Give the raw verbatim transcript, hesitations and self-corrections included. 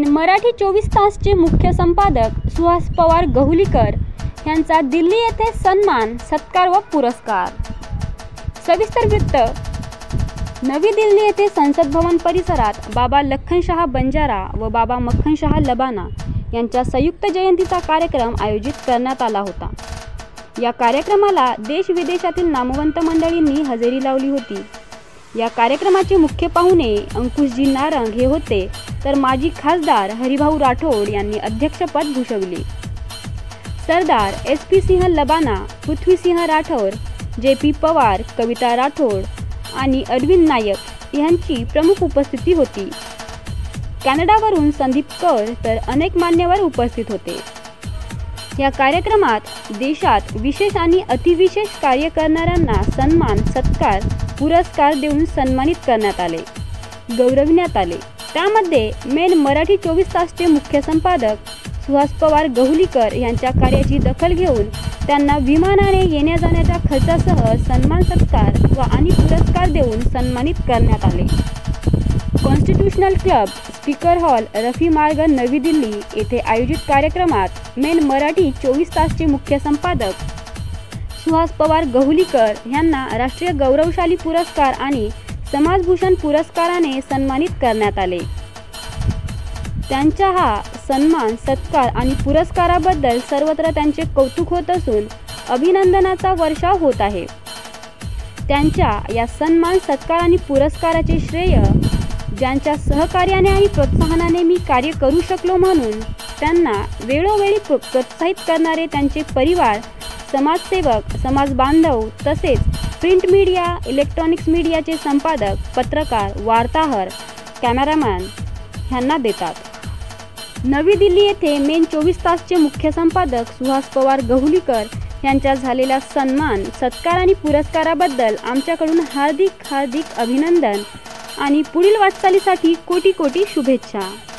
Main Marathi चोवीस तासचे मुख्य संपादक सुहास पवार गहुलीकर यांचा दिल्ली येथे सन्मान, सत्कार व पुरस्कार। सविस्तर वृत्त। नवी दिल्ली येथे संसद भवन परिसरात बाबा लखनशाह बंजारा व बाबा मक्खनशाह लबाना यांच्या संयुक्त जयंतीचा कार्यक्रम आयोजित करण्यात आला होता। या कार्यक्रमाला देश विदेशातील नामवंत मंडळींनी हजेरी लावली होती। या कार्यक्रमाचे मुख्य पाहुणे अंकुशजी नारंग हे होते, तर माजी खासदार हरिभाऊ राठोड यांनी अध्यक्षपद भूषवले। Sardar S P Singh Labana, Prithvisingh Rathore, J P Pawar, कविता राठोड आणि अरविंद नायक यांची प्रमुख उपस्थिती होती। कॅनडावरून संदीप कौर तर अनेक मान्यवर उपस्थित होते। या कार्यक्रमात देशात विशेष आणि अतिविशेष कार्य करणाऱ्यांना सन्मान, सत्कार, पुरस्कार देऊन सन्मानित करण्यात आले, गौरविण्यात आले। त्यामध्ये मेन मराठी चोवीस तासचे मुख्य संपादक सुहास पवार गहुलीकर यांच्या कार्याची दखल घेऊन त्यांना विमानाने येण्या जाण्याच्या खर्चासह सन्मान, सत्कार व आणि पुरस्कार देऊन सन्मानित करण्यात आले। Constitutional club, speaker hall, Rafi Marg, Navi Delhi येथे आयोजित कार्यक्रमात मेन मराठी चोवीस तासचे मुख्य संपादक सुहास पवार गहुलीकर यांना राष्ट्रीय गौरवशाली पुरस्कार आणि समाजभूषण पुरस्काराने सन्मानित करण्यात आले। त्यांच्या हा सन्मान, सत्कार आणि पुरस्काराबद्दल सर्वत्र त्यांचे कौतुक होत असून अभिनंदनाचा वर्षाव होत आहे। त्यांच्या या सन्मान, सत्कार आणि पुरस्काराचे श्रेय ज्यांच्या सहकार्याने आणि प्रोत्साहनाने मी कार्य करू शकलो, म्हणून त्यांना वेळोवेळी प्रोत्साहित करणारे त्यांचे परिवार, समाजसेवक, समाज बांधव तसेच प्रिंट मीडिया, इलेक्ट्रॉनिक्स मीडियाचे संपादक, पत्रकार, वार्ताहर, कॅमेरामॅन यांना देतात। नवी दिल्ली येथे मेन चोवीस तासचे मुख्य संपादक सुहास पवार गहुलीकर यांच्या झालेल्या सन्मान, सत्कार आणि पुरस्काराबद्दल आमच्याकडून हार्दिक हार्दिक अभिनंदन आणि पुढील वाटचालीसाठी कोटी कोटी शुभेच्छा।